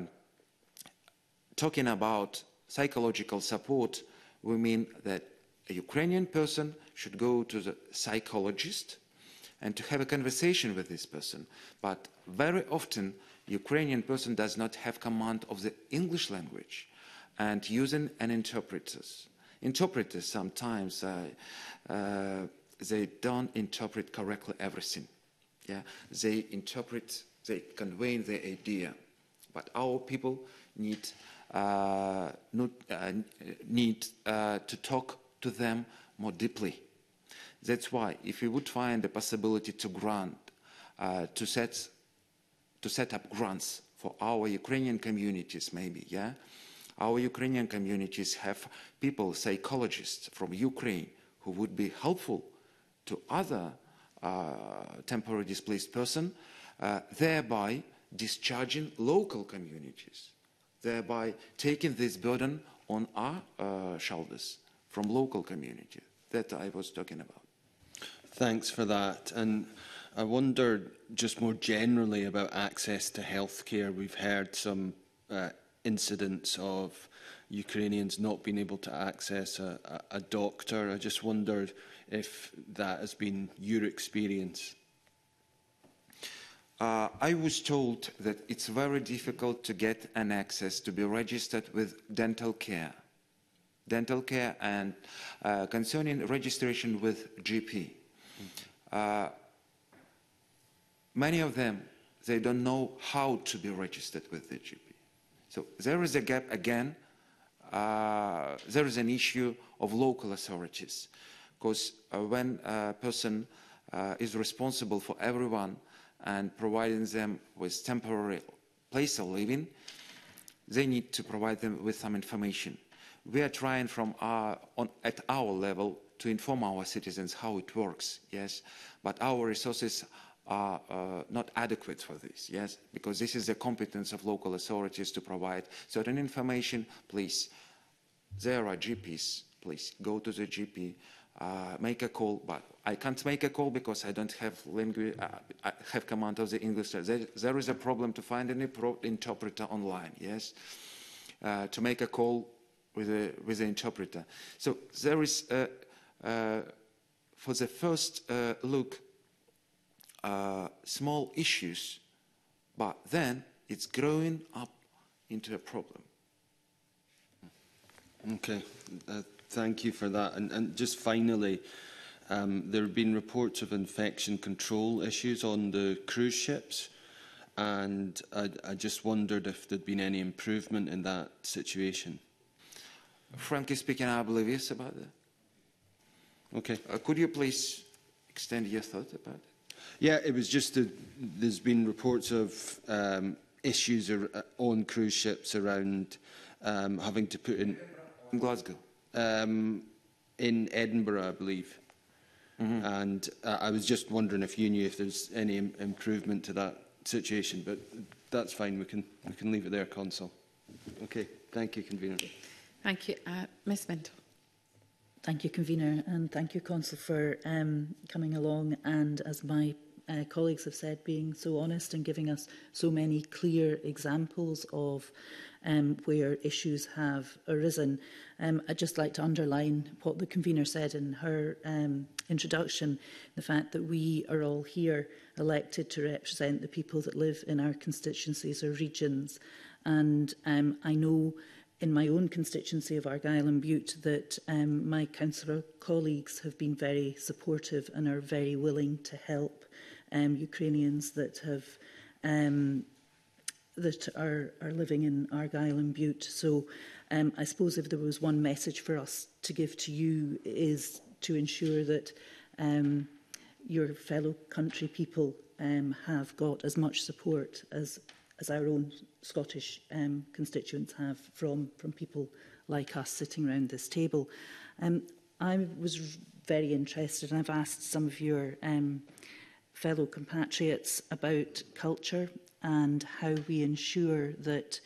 talking about psychological support, we mean that a Ukrainian person should go to the psychologist and to have a conversation with this person. But very often, Ukrainian person does not have command of the English language and using an interpreters. Interpreters sometimes, uh, uh, they don't interpret correctly everything. Yeah? They interpret, they convey their idea. But our people need Uh, not, uh, need uh, to talk to them more deeply. That's why if we would find a possibility to grant, uh, to, set, to set up grants for our Ukrainian communities maybe, yeah? Our Ukrainian communities have people, psychologists from Ukraine who would be helpful to other uh, temporary displaced persons, uh, thereby discharging local communities, thereby taking this burden on our uh, shoulders from local community that I was talking about. Thanks for that. And I wonder just more generally about access to healthcare. We've heard some uh, incidents of Ukrainians not being able to access a, a, a doctor. I just wondered if that has been your experience. Uh, I was told that it's very difficult to get an access to be registered with dental care. Dental care and uh, concerning registration with G P. Mm. Uh, many of them, they don't know how to be registered with the G P. So there is a gap again. Uh, there is an issue of local authorities, because uh, when a person uh, is responsible for everyone and providing them with temporary place of living, they need to provide them with some information. We are trying from our, on, at our level to inform our citizens how it works, yes, but our resources are uh, not adequate for this, yes, because this is the competence of local authorities to provide certain information. Please, there are G Ps, please go to the G P, uh, make a call, but I can't make a call because I don't have language, uh, I have command of the English. There, there is a problem to find an interpreter online, yes, uh, to make a call with a with the interpreter. So there is, uh, uh, for the first uh, look, uh, small issues, but then it's growing up into a problem. Okay, uh, thank you for that. And, and just finally, um, there have been reports of infection control issues on the cruise ships, and I, I just wondered if there'd been any improvement in that situation. Frankly speaking, I believe yes about that. Okay. Uh, could you please extend your thought about it? Yeah, it was just that there's been reports of um, issues ar on cruise ships around um, having to put in... In Glasgow? Um, in Edinburgh, I believe. Mm-hmm. And uh, I was just wondering if you knew if there's any im improvement to that situation, but that's fine. We can, we can leave it there, Consul. Okay, thank you, Convener. Thank you. Uh, Miz Minto. Thank you, Convener, and thank you, Consul, for um, coming along and, as my uh, colleagues have said, being so honest and giving us so many clear examples of um, where issues have arisen. Um, I'd just like to underline what the Convener said in her um, introduction, the fact that we are all here elected to represent the people that live in our constituencies or regions. And um, I know in my own constituency of Argyll and Bute that um, my councillor colleagues have been very supportive and are very willing to help um, Ukrainians that have um, that are, are living in Argyll and Bute. So um, I suppose if there was one message for us to give to you is to ensure that um, your fellow country people um, have got as much support as as our own Scottish um, constituents have from, from people like us sitting around this table. Um, I was very interested, and I've asked some of your um, fellow compatriots about culture and how we ensure that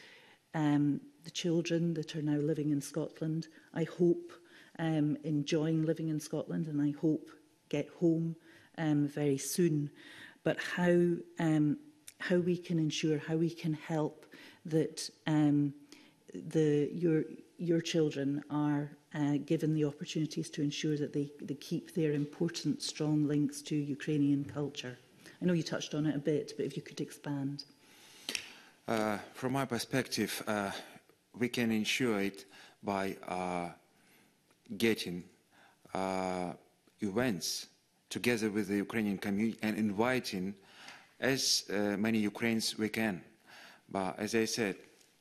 um, the children that are now living in Scotland, I hope, um, enjoying living in Scotland, and I hope get home um, very soon, but how um, how we can ensure, how we can help that um, the, your, your children are uh, given the opportunities to ensure that they, they keep their important, strong links to Ukrainian culture. I know you touched on it a bit, but if you could expand. Uh, from my perspective, uh, we can ensure it by uh, getting uh, events together with the Ukrainian community and inviting as uh, many Ukrainians we can. But as I said,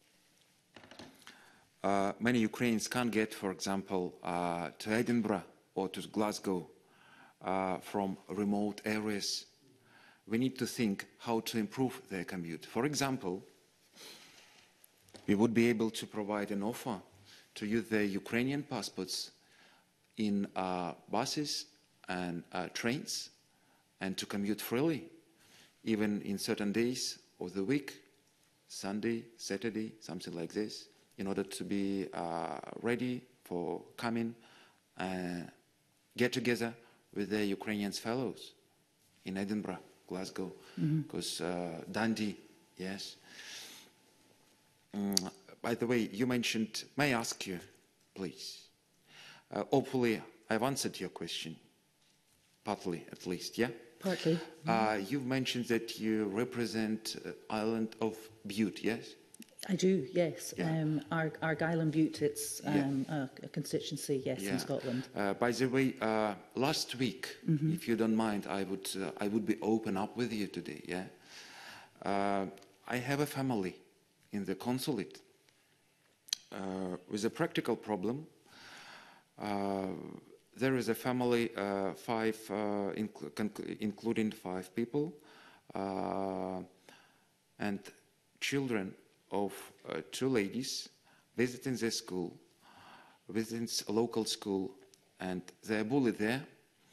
uh, many Ukrainians can't get, for example, uh, to Edinburgh or to Glasgow uh, from remote areas. We need to think how to improve their commute. For example, we would be able to provide an offer to use their Ukrainian passports in uh, buses and uh, trains and to commute freely, even in certain days of the week, Sunday, Saturday, something like this, in order to be uh, ready for coming and get together with their Ukrainian fellows in Edinburgh, Glasgow, because mm-hmm. uh, Dundee, yes. Um, by the way, you mentioned, may I ask you, please? Uh, hopefully, I've answered your question, partly at least, yeah? Partly. Uh, you've mentioned that you represent uh, island of Bute, yes? I do, yes. Yeah. Um, Ar Argyll and Bute, it's um, yeah. a, a constituency, yes, yeah. in Scotland. Uh, by the way, uh, last week, mm-hmm. if you don't mind, I would, uh, I would be open up with you today, yeah? Uh, I have a family in the consulate uh, with a practical problem. Uh, There is a family, uh, five, uh, inc including five people, uh, and children of uh, two ladies visiting the school, visiting a local school, and they're bullied there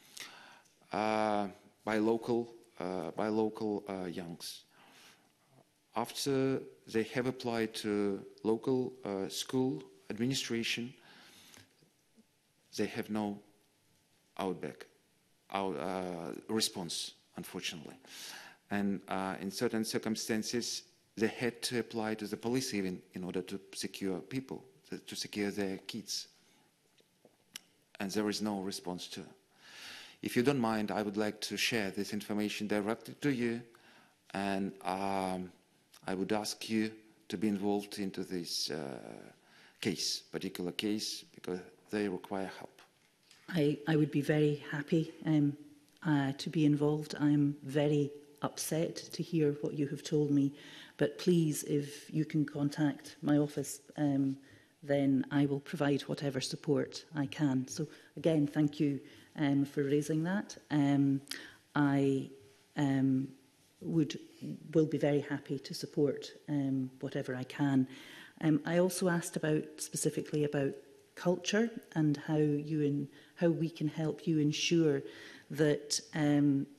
uh, by local, uh, by local uh, youngs. After they have applied to local uh, school administration, they have no outback, out, uh, response, unfortunately. And uh, in certain circumstances, they had to apply to the police even in order to secure people, to, to secure their kids. And there is no response to. If you don't mind, I would like to share this information directly to you, and um, I would ask you to be involved into this uh, case, particular case, because they require help. I, I would be very happy um, uh, to be involved. I'm very upset to hear what you have told me, but please, if you can contact my office, um, then I will provide whatever support I can. So again, thank you um, for raising that. Um, I um, would will be very happy to support um, whatever I can. Um, I also asked about specifically about culture and how you in, how we can help you ensure that um,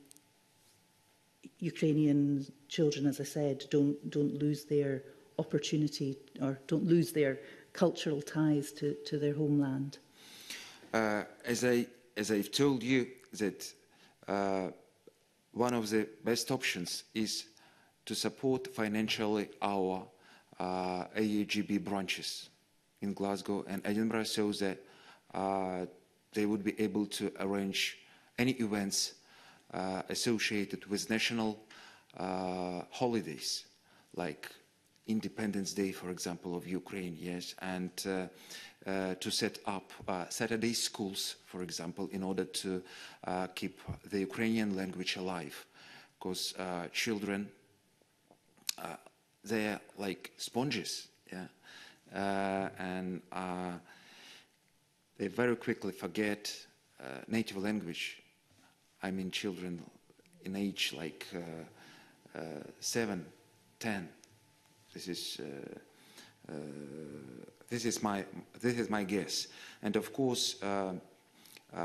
Ukrainian children, as I said, don't don't lose their opportunity or don't lose their cultural ties to, to their homeland. Uh, as I as I've told you, that uh, one of the best options is to support financially our uh, A U G B branches in Glasgow and Edinburgh, so that uh, they would be able to arrange any events uh, associated with national uh, holidays, like Independence Day, for example, of Ukraine, yes, and uh, uh, to set up uh, Saturday schools, for example, in order to uh, keep the Ukrainian language alive, because uh, children, uh, they're like sponges, yeah, uh, and uh, they very quickly forget uh, native language. I mean, children in age like uh, uh, seven, ten. This is uh, uh, this is my this is my guess, and of course uh, uh,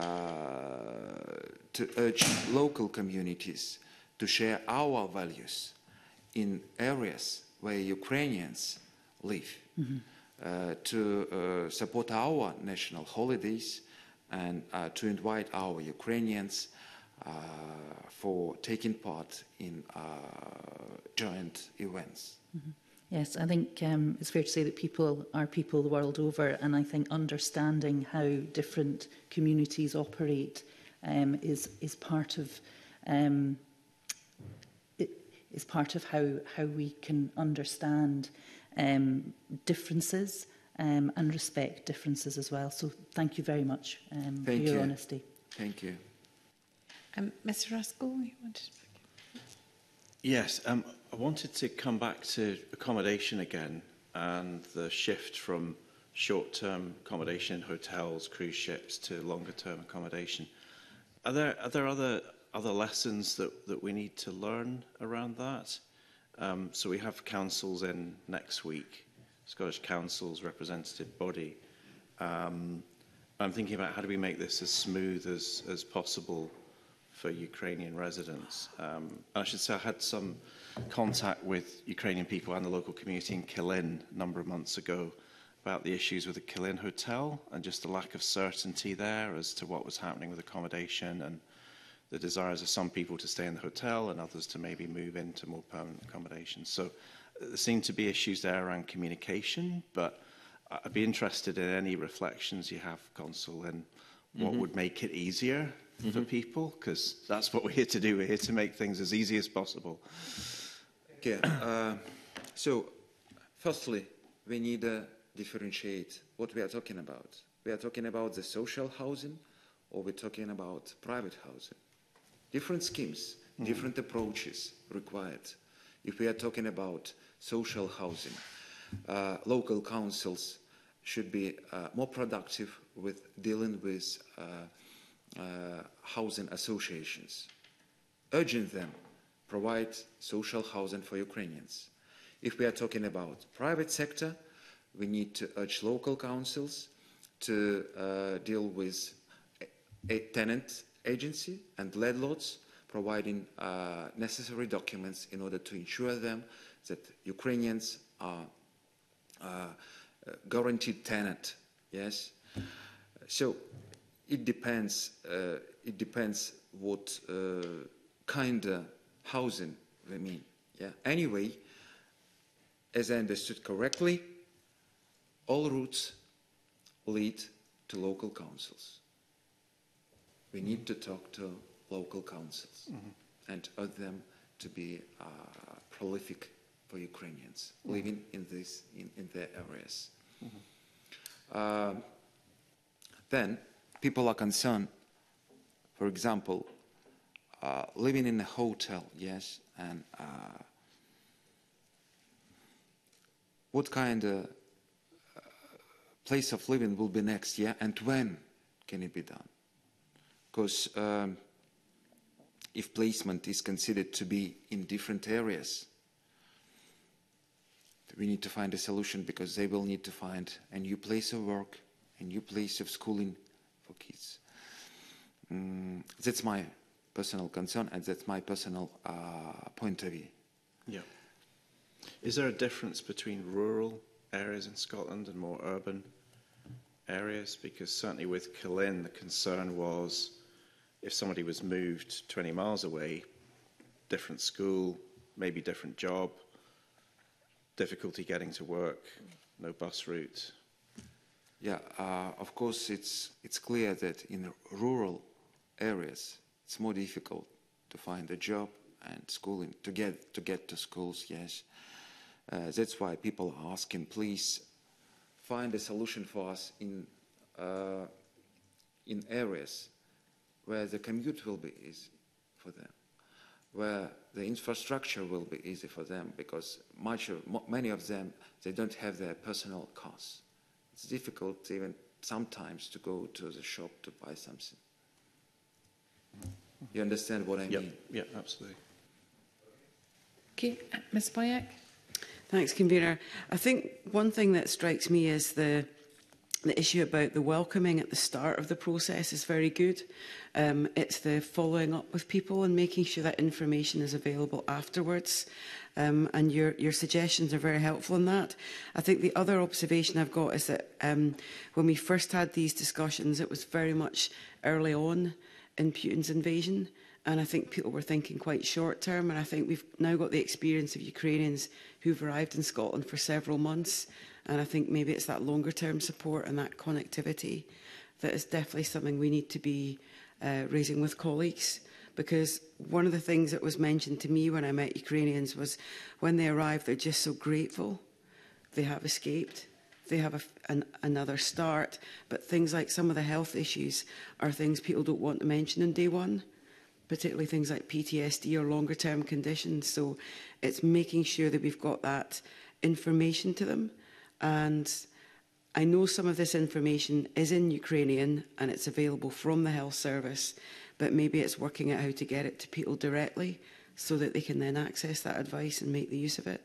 to urge local communities to share our values in areas where Ukrainians live, mm-hmm. uh, to uh, support our national holidays, and uh, to invite our Ukrainians uh, for taking part in uh, joint events. Mm-hmm. Yes, I think um, it's fair to say that people are people the world over, and I think understanding how different communities operate um, is is part of um, it is part of how how we can understand um, differences um, and respect differences as well. So, thank you very much um, for your you. honesty. Thank you, um, Mister Ruskell. You wanted. Yes, um, I wanted to come back to accommodation again and the shift from short-term accommodation in hotels, cruise ships to longer-term accommodation. Are there are there other other lessons that, that we need to learn around that? Um, so we have councils in next week, Scottish Council's representative body. Um, I'm thinking about how do we make this as smooth as, as possible for Ukrainian residents. Um, I should say I had some contact with Ukrainian people and the local community in Killin a number of months ago about the issues with the Killin Hotel and just the lack of certainty there as to what was happening with accommodation and the desires of some people to stay in the hotel and others to maybe move into more permanent accommodation. So there seem to be issues there around communication, but I'd be interested in any reflections you have, Consul, in what mm-hmm. would make it easier mm-hmm. for people, because that's what we're here to do. We're here to make things as easy as possible. Okay. Uh, so, firstly, we need to differentiate what we are talking about. We are talking about the social housing, or we're talking about private housing. Different schemes, mm-hmm. different approaches required. If we are talking about social housing, uh, local councils should be uh, more productive with dealing with uh, uh, housing associations, urging them provide social housing for Ukrainians. If we are talking about private sector, we need to urge local councils to uh, deal with a tenant agency and landlords providing uh, necessary documents in order to ensure them that Ukrainians are uh, guaranteed tenant. Yes. So it depends. Uh, it depends what uh, kind of housing they mean. Yeah. Anyway, as I understood correctly, all routes lead to local councils. We need to talk to local councils mm-hmm. and urge them to be uh, prolific for Ukrainians mm-hmm. living in this in, in their areas. Mm-hmm. uh, then people are concerned, for example, uh, living in a hotel, yes, and uh, what kind of uh, place of living will be next, yeah, and when can it be done? Because um, if placement is considered to be in different areas, we need to find a solution, because they will need to find a new place of work, a new place of schooling for kids. Mm, that's my personal concern, and that's my personal uh, point of view. Yeah. Is there a difference between rural areas in Scotland and more urban areas? Because certainly with Culin, the concern was if somebody was moved twenty miles away, different school, maybe different job, difficulty getting to work, no bus route. Yeah, uh, of course, it's it's clear that in rural areas it's more difficult to find a job and schooling, to get to get to schools. Yes, uh, that's why people are asking, please find a solution for us in uh, in areas where the commute will be easy for them, where the infrastructure will be easy for them, because much of, many of them, they don't have their personal cars. It's difficult even sometimes to go to the shop to buy something. You understand what I yep. mean? Yeah, absolutely. Okay, uh, Miz Boyack. Thanks, Convener. I think one thing that strikes me is the The issue about the welcoming at the start of the process is very good. Um, it's the following up with people and making sure that information is available afterwards. Um, and your, your suggestions are very helpful in that. I think the other observation I've got is that um, when we first had these discussions, it was very much early on in Putin's invasion. And I think people were thinking quite short term. And I think we've now got the experience of Ukrainians who've arrived in Scotland for several months. And I think maybe it's that longer term support and that connectivity that is definitely something we need to be uh, raising with colleagues. Because one of the things that was mentioned to me when I met Ukrainians was when they arrive, they're just so grateful. They have escaped. They have a, an, another start. But things like some of the health issues are things people don't want to mention in day one, particularly things like P T S D or longer term conditions. So it's making sure that we've got that information to them. And I know some of this information is in Ukrainian and it's available from the health service, but maybe it's working out how to get it to people directly so that they can then access that advice and make the use of it.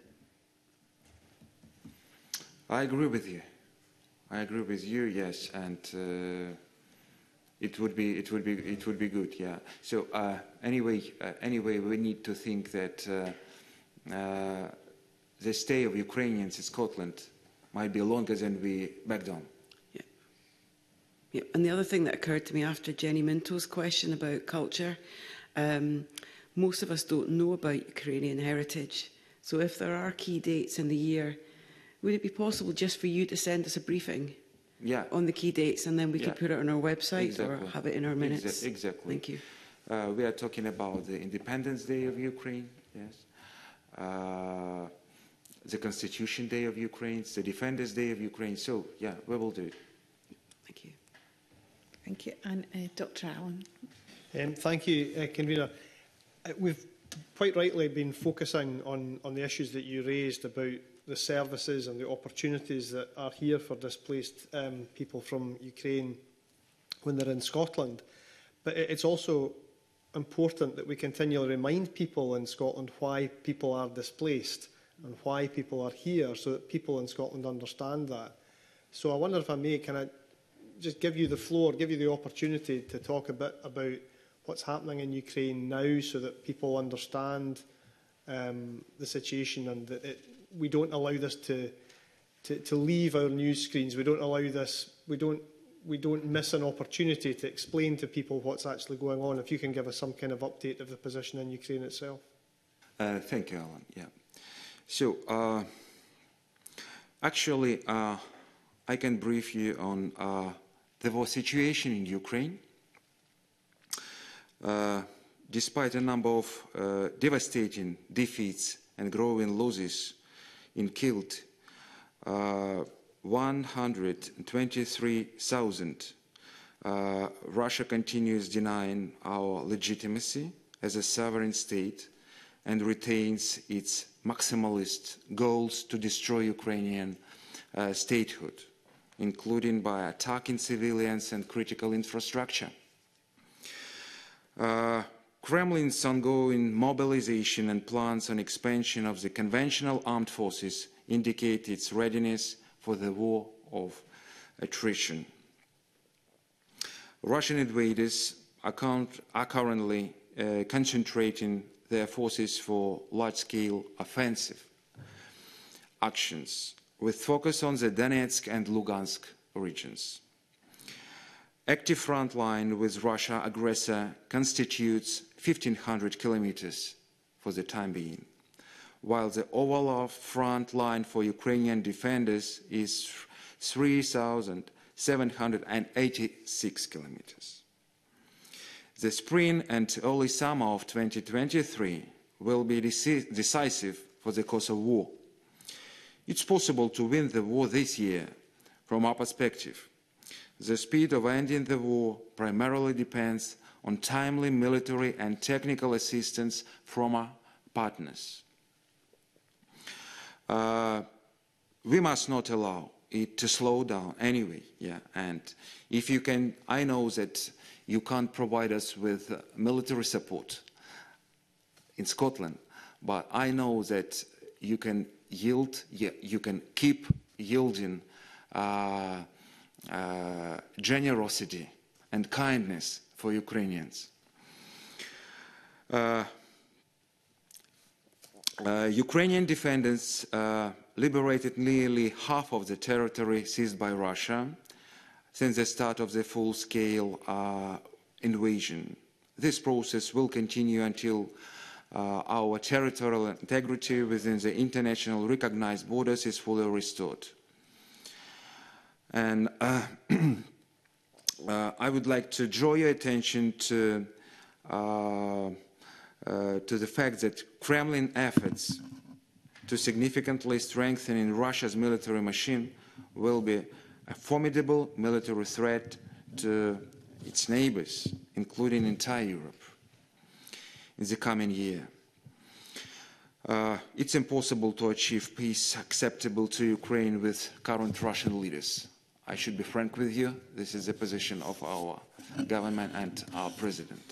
I agree with you. I agree with you, yes, and uh, it would be it would be it would be good, yeah. So uh, anyway, uh, anyway, we need to think that uh, uh, the stay of Ukrainians in Scotland might be longer than we backed on. Yeah. Yeah. And the other thing that occurred to me after Jenny Minto's question about culture, um, most of us don't know about Ukrainian heritage. So if there are key dates in the year, would it be possible just for you to send us a briefing yeah. on the key dates, and then we yeah. could put it on our website exactly. or have it in our minutes? Exa exactly. Thank you. Uh, we are talking about the Independence Day of Ukraine, yes. Uh, the Constitution Day of Ukraine, the Defenders Day of Ukraine. So, yeah, we will do it. Thank you. Thank you. And uh, Doctor Allen. Um, thank you, uh, Convener. Uh, we've quite rightly been focusing on, on the issues that you raised about the services and the opportunities that are here for displaced um, people from Ukraine when they're in Scotland. But it, it's also important that we continually remind people in Scotland why people are displaced and why people are here, so that people in Scotland understand that. So I wonder if I may, can I just give you the floor, give you the opportunity to talk a bit about what's happening in Ukraine now, so that people understand um, the situation, and that it, we don't allow this to, to to leave our news screens. We don't allow this. We don't we don't miss an opportunity to explain to people what's actually going on. If you can give us some kind of update of the position in Ukraine itself. Uh, thank you, Alan. Yeah. So uh, actually, uh, I can brief you on uh, the war situation in Ukraine. Uh, despite a number of uh, devastating defeats and growing losses in killed, uh, one hundred twenty-three thousand, uh, Russia continues denying our legitimacy as a sovereign state and retains its maximalist goals to destroy Ukrainian uh, statehood, including by attacking civilians and critical infrastructure. Uh, Kremlin's ongoing mobilization and plans on expansion of the conventional armed forces indicate its readiness for the war of attrition. Russian invaders are, count, are currently uh, concentrating their forces for large-scale offensive actions, with focus on the Donetsk and Lugansk regions. Active front line with Russia aggressor constitutes fifteen hundred kilometers for the time being, while the overall front line for Ukrainian defenders is three thousand seven hundred eighty-six kilometers. The spring and early summer of twenty twenty-three will be deci decisive for the Kosovo war. It's possible to win the war this year from our perspective. The speed of ending the war primarily depends on timely military and technical assistance from our partners. Uh, we must not allow it to slow down anyway, yeah, and if you can, I know that you can't provide us with uh, military support in Scotland, but I know that you can yield, yeah, you can keep yielding uh, uh, generosity and kindness for Ukrainians. Uh, uh, Ukrainian defenders uh, liberated nearly half of the territory seized by Russia since the start of the full-scale uh, invasion. This process will continue until uh, our territorial integrity within the international recognized borders is fully restored. And uh, uh, I would like to draw your attention to, uh, uh, to the fact that Kremlin efforts to significantly strengthen Russia's military machine will be a formidable military threat to its neighbors, including entire Europe, in the coming year. Uh, it's impossible to achieve peace acceptable to Ukraine with current Russian leaders. I should be frank with you, this is the position of our government and our president.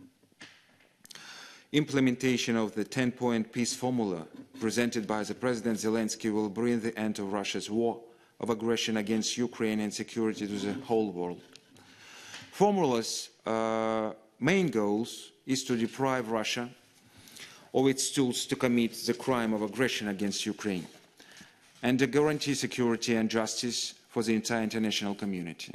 Implementation of the ten-point peace formula presented by the President Zelensky will bring the end of Russia's war of aggression against Ukraine and security to the whole world. Formula's uh, main goals is to deprive Russia of its tools to commit the crime of aggression against Ukraine and to guarantee security and justice for the entire international community.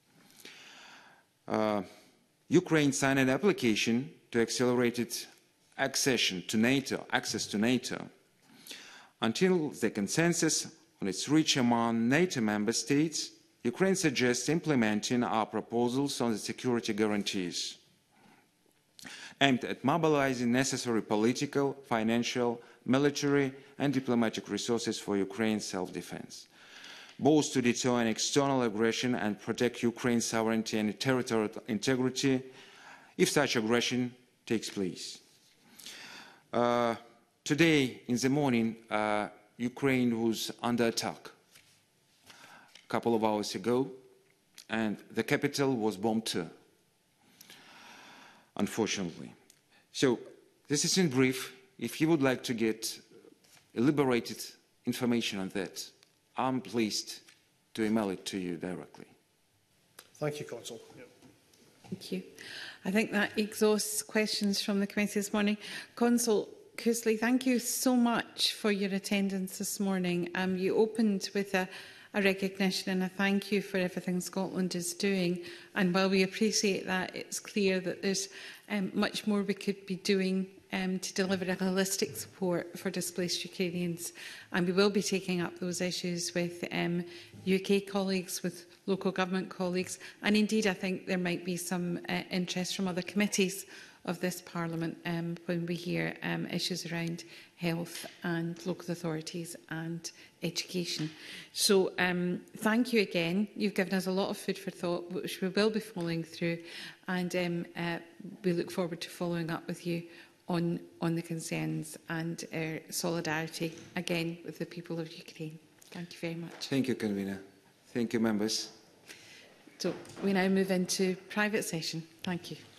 Uh, Ukraine signed an application to accelerate its accession to NATO, access to NATO. Until the consensus on its reach among NATO member states, Ukraine suggests implementing our proposals on the security guarantees, aimed at mobilizing necessary political, financial, military and diplomatic resources for Ukraine's self-defense, both to deter an external aggression and protect Ukraine's sovereignty and territorial integrity if such aggression takes place. Uh, today, in the morning, uh, Ukraine was under attack a couple of hours ago, and the capital was bombed too, unfortunately. So, this is in brief. If you would like to get elaborated information on that, I'm pleased to email it to you directly. Thank you, Consul. Yep. Thank you. I think that exhausts questions from the committee this morning. Consul Coosley, thank you so much for your attendance this morning. Um, you opened with a, a recognition and a thank you for everything Scotland is doing. And while we appreciate that, it's clear that there's um, much more we could be doing um, to deliver a holistic support for displaced Ukrainians. And we will be taking up those issues with um, U K colleagues, with local government colleagues, and indeed I think there might be some uh, interest from other committees of this Parliament um, when we hear um, issues around health and local authorities and education. So um, thank you again. You've given us a lot of food for thought, which we will be following through, and um, uh, we look forward to following up with you on, on the concerns and our solidarity again with the people of Ukraine. Thank you very much. Thank you, Convener. Thank you, members. So we now move into private session. Thank you.